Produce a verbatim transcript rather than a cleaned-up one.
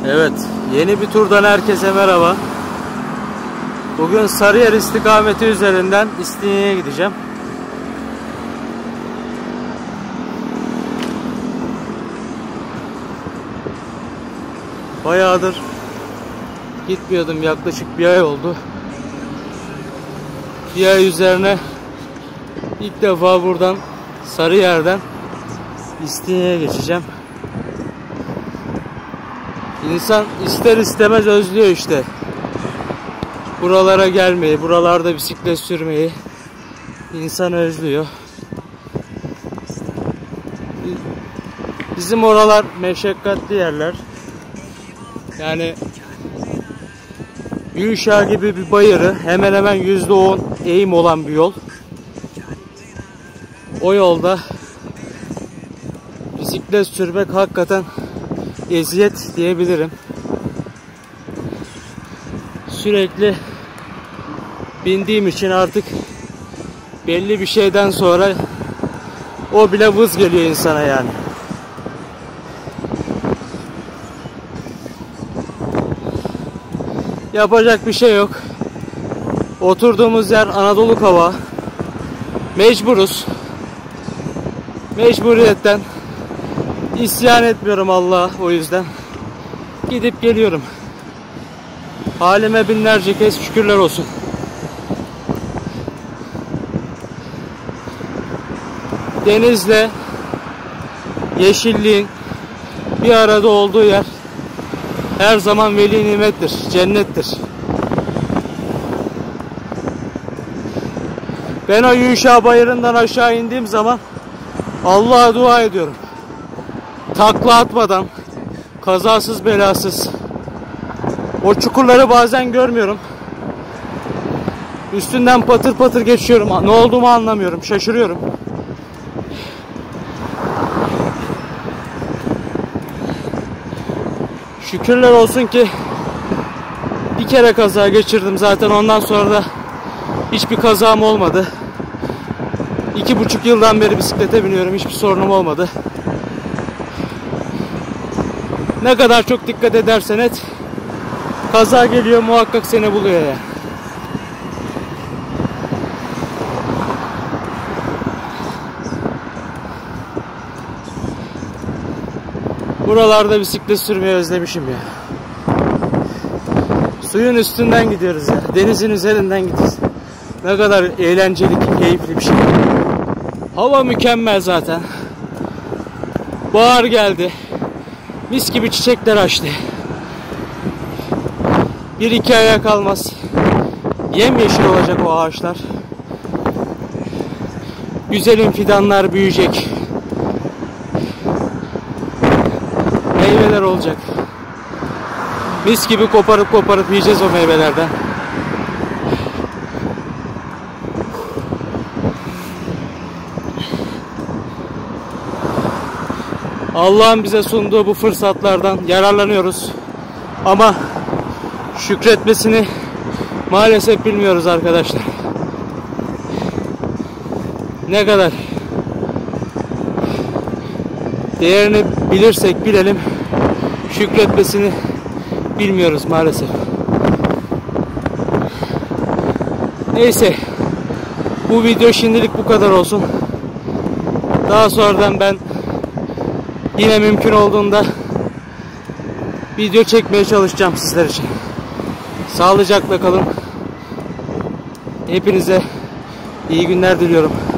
Evet, yeni bir turdan herkese merhaba. Bugün Sarıyer istikameti üzerinden İstinye'ye gideceğim. Bayağıdır gitmiyordum, yaklaşık bir ay oldu. Bir ay üzerine ilk defa buradan Sarıyer'den İstinye'ye geçeceğim. İnsan ister istemez özlüyor işte buralara gelmeyi, buralarda bisiklet sürmeyi insan özlüyor. Bizim oralar meşakkatli yerler. Yani Gülşah gibi bir bayırı hemen hemen yüzde on eğim olan bir yol. O yolda bisiklet sürmek hakikaten eziyet diyebilirim. Sürekli bindiğim için artık belli bir şeyden sonra o bile vız geliyor insana yani. Yapacak bir şey yok. Oturduğumuz yer Anadolu Kavağı. Mecburuz. Mecburiyetten isyan etmiyorum Allah'a, o yüzden gidip geliyorum. Halime binlerce kez şükürler olsun. Denizle yeşilliğin bir arada olduğu yer her zaman veli nimettir, cennettir. Ben o Gülşah bayırından aşağı indiğim zaman Allah'a dua ediyorum. Takla atmadan, kazasız belasız. O çukurları bazen görmüyorum. Üstünden patır patır geçiyorum. Ne olduğumu anlamıyorum, şaşırıyorum. Şükürler olsun ki bir kere kaza geçirdim zaten, ondan sonra da hiçbir kazam olmadı. İki buçuk yıldan beri bisiklete biniyorum, hiçbir sorunum olmadı. Ne kadar çok dikkat edersen et, kaza geliyor, muhakkak seni buluyor ya. Buralarda bisiklet sürmeyi özlemişim ya. Suyun üstünden gidiyoruz ya. Denizin üzerinden gidiyoruz. Ne kadar eğlenceli, keyifli bir şey. Hava mükemmel zaten. Bahar geldi. Mis gibi çiçekler açtı. Bir iki aya kalmaz yemyeşil olacak o ağaçlar. Güzelim fidanlar büyüyecek. Meyveler olacak. Mis gibi koparıp koparıp yiyeceğiz o meyvelerden. Allah'ın bize sunduğu bu fırsatlardan yararlanıyoruz. Ama şükretmesini maalesef bilmiyoruz arkadaşlar. Ne kadar değerini bilirsek bilelim, şükretmesini bilmiyoruz maalesef. Neyse, bu video şimdilik bu kadar olsun. Daha sonradan ben yine mümkün olduğunda video çekmeye çalışacağım sizler için. Sağlıcakla kalın. Hepinize iyi günler diliyorum.